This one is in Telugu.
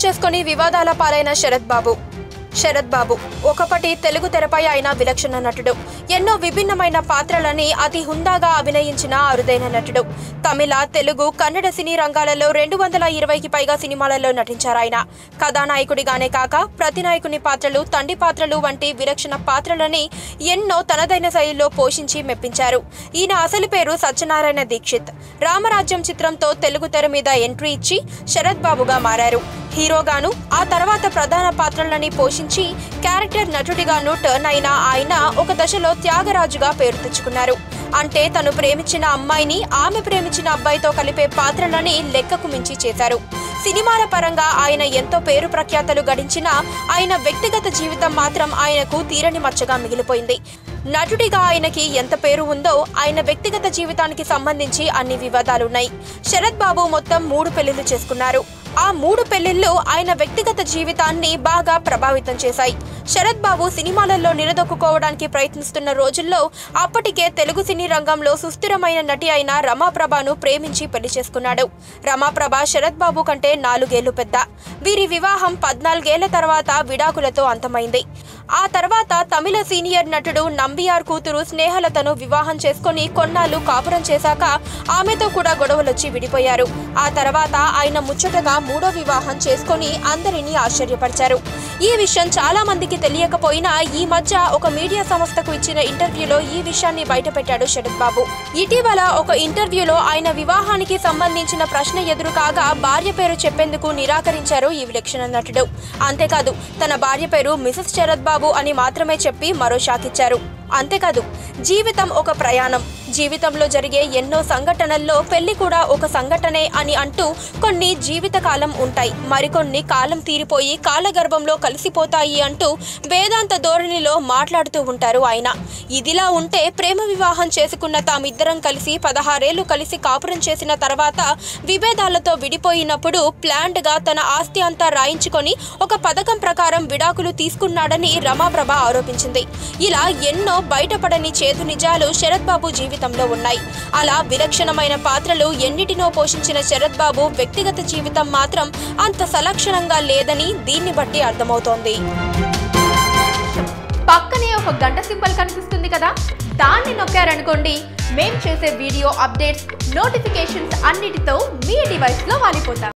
చేసుకుని వివాదాల పాలైన శరత్ బాబు ఒకప్పటి తెలుగు తెరపై ఆయన విలక్షణ నటుడు. ఎన్నో విభిన్నమైన పాత్రలని అతి హుందాగా అభినయించిన అరుదైన నటుడు. తమిళ, తెలుగు, కన్నడ సినీ రంగాలలో 220కి పైగా సినిమాలలో నటించారాయన. కథానాయకుడిగానే కాక ప్రతినాయకుని పాత్రలు, తండ్రి పాత్రలు వంటి విలక్షణ పాత్రలని ఎన్నో తనదైన శైలిలో పోషించి మెప్పించారు. ఈయన అసలు పేరు సత్యనారాయణ దీక్షిత్. రామరాజ్యం చిత్రంతో తెలుగు తెర మీద ఎంట్రీ ఇచ్చి శరత్ బాబుగా మారారు. హీరోగాను, ఆ తర్వాత ప్రధాన పాత్రలని పోషించి క్యారెక్టర్ నటుడిగాను టర్న్ అయిన ఆయన ఒక దశలో త్యాగరాజుగా పేరు తెచ్చుకున్నారు. అంటే తను ప్రేమించిన అమ్మాయిని ఆమె ప్రేమించిన అబ్బాయితో కలిపే పాత్రలని లెక్కకు మించి చేశారు. సినిమాల పరంగా ఆయన ఎంతో పేరు ప్రఖ్యాతలు గడించినా ఆయన వ్యక్తిగత జీవితం మాత్రం ఆయనకు తీరని మచ్చగా మిగిలిపోయింది. నటుడిగా ఆయనకి ఎంత పేరు ఉందో ఆయన వ్యక్తిగత జీవితానికి సంబంధించి అన్ని వివాదాలున్నాయి. శరత్ బాబు మొత్తం 3 పెళ్లిళ్లు చేసుకున్నారు. ఆ 3 పెళ్లిళ్లు ఆయన వ్యక్తిగత జీవితాన్ని బాగా ప్రభావితం చేశాయి. శరత్ బాబు సినిమాలలో నిలదొక్కుకోవడానికి ప్రయత్నిస్తున్న రోజుల్లో అప్పటికే తెలుగు సినీ రంగంలో సుస్థిరమైన నటి అయిన రమాప్రభను ప్రేమించి పెళ్లి చేసుకున్నాడు. రమాప్రభ శరత్ బాబు కంటే 4 ఏళ్లు పెద్ద. వీరి వివాహం 14 ఏళ్ల తర్వాత విడాకులతో అంతమైంది. ఆ తర్వాత తమిళ సీనియర్ నటుడు నంబియార్ కూతురు స్నేహలతను వివాహం చేసుకుని కొన్నాళ్లు కాపురం చేశాక ఆమెతో కూడా గొడవలొచ్చి విడిపోయారు. ఆ తర్వాత ఆయన ముచ్చటగా 3వ వివాహం చేసుకుని అందరినీ ఆశ్చర్యపరిచారు. ఈ విషయం చాలా మందికి తెలియకపోయినా ఈ మధ్య ఒక మీడియా సంస్థకు ఇచ్చిన ఇంటర్వ్యూలో ఈ విషయాన్ని బయటపెట్టాడు శరత్ బాబు. ఇటీవల ఒక ఇంటర్వ్యూలో ఆయన వివాహానికి సంబంధించిన ప్రశ్న ఎదురు కాగా భార్య పేరు చెప్పేందుకు నిరాకరించారు ఈ విలక్షణ నటుడు. అంతేకాదు తన భార్య పేరు మిసెస్ శరత్ బాబు అని మాత్రమే చెప్పి మరో షాక్ ఇచ్చారు. అంతేకాదు జీవితం ఒక ప్రయాణం, జీవితంలో జరిగే ఎన్నో సంఘటనల్లో పెళ్లి కూడా ఒక సంఘటనే అని అంటూ కొన్ని జీవితకాలం ఉంటాయి, మరికొన్ని కాలం తీరిపోయి కాలగర్భంలో కలిసిపోతాయి అంటూ వేదాంత ధోరణిలో మాట్లాడుతూ ఉంటారు ఆయన. ఇదిలా ఉంటే ప్రేమ వివాహం చేసుకున్న తామిద్దరం కలిసి 16 ఏళ్లు కలిసి కాపురం చేసిన తర్వాత విభేదాలతో విడిపోయినప్పుడు ప్లాన్డ్ గా తన ఆస్తి అంతా రాయించుకొని ఒక పథకం ప్రకారం విడాకులు తీసుకున్నాడని రమాప్రభ ఆరోపించింది. ఇలా ఎన్నో బయటపడని చేదు నిజాలు శరత్ బాబు జీవితంలో ఉన్నాయి. అలా విలక్షణమైన పాత్రలు ఎన్నిటినో పోషించిన శరత్ బాబు వ్యక్తిగత జీవితం మాత్రం అంత సలక్షణంగా లేదని దీన్ని బట్టి అర్థమవుతోంది. పక్కనే ఒక గంట సింబల్ కనిపిస్తుంది కదా, దాన్ని నొక్కారనుకోండి మేం చేసే వీడియో అప్డేట్స్, నోటిఫికేషన్స్ అన్నిటితో మీ డివైస్ లో వాలిపోతాం.